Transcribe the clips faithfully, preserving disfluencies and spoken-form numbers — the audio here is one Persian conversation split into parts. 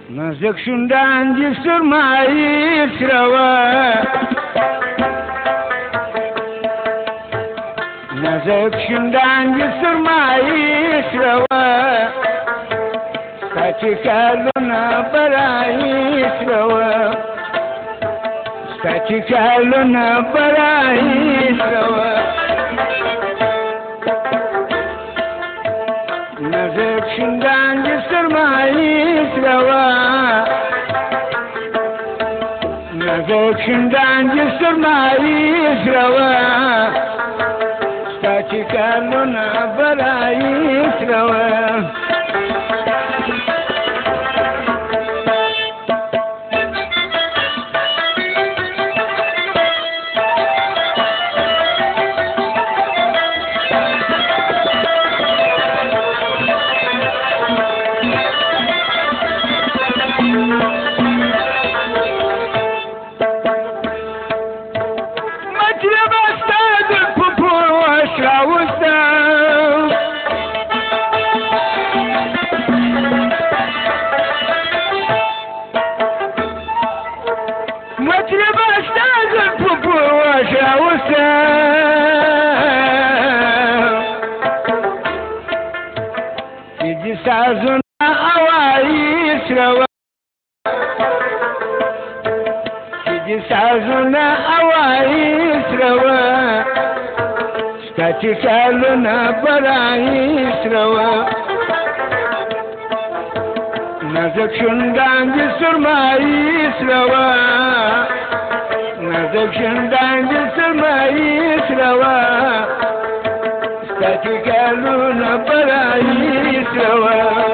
نزك شندان جسر ما يسروا نزك شندان جسر ما يسروا ستكالنا برا يسروا ستكالنا برا يسروا نزك شندان جسر ما يسروا نزك شندان جسر ما يسروا ستكالنا برا يسروا سازنا أوايس روا سيدي سازنا أوايس روا ستكالنا برايس روا نزك شندان جسر مايس روا نزك شندان جسر مايس روا ستكالنا برايس روا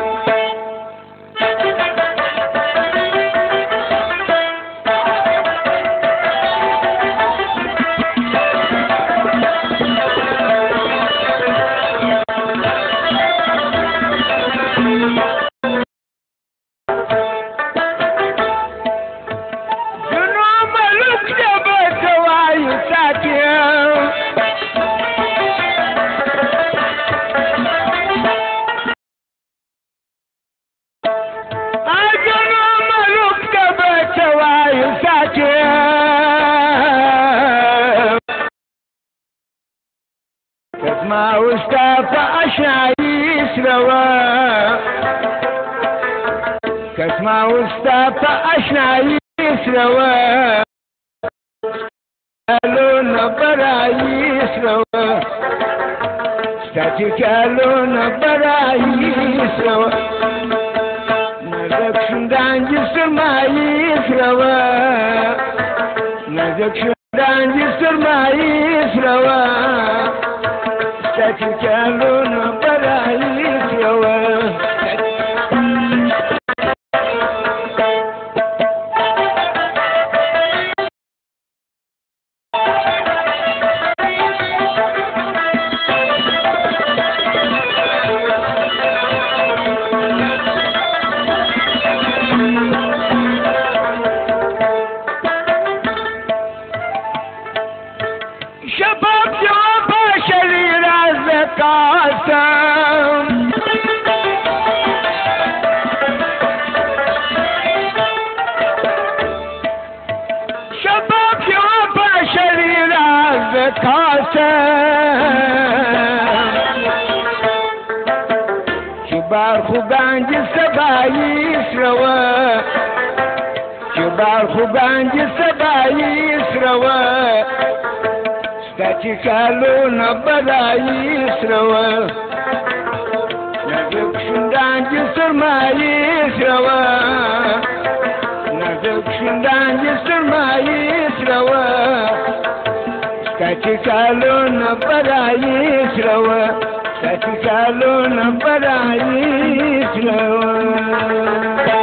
ما واستاف أشنايس روا كسما واستاف أشنايس روا كالون برايس روا ستاتي كالون برايس روا نزك شندان جسر مايس روا نزك شندان جسر مايس روا ستكالون برايس روا شباب جواب شرير قاسم شباب جواب شرير قاسم شبار خوبان جسبايس روا شبار خوبان جسبايس روا ستكالون برايس روا نزك شندان جسر مايس روا نزك شندان جسر مايس روا ستكالون برايس روا ستكالون برايس روا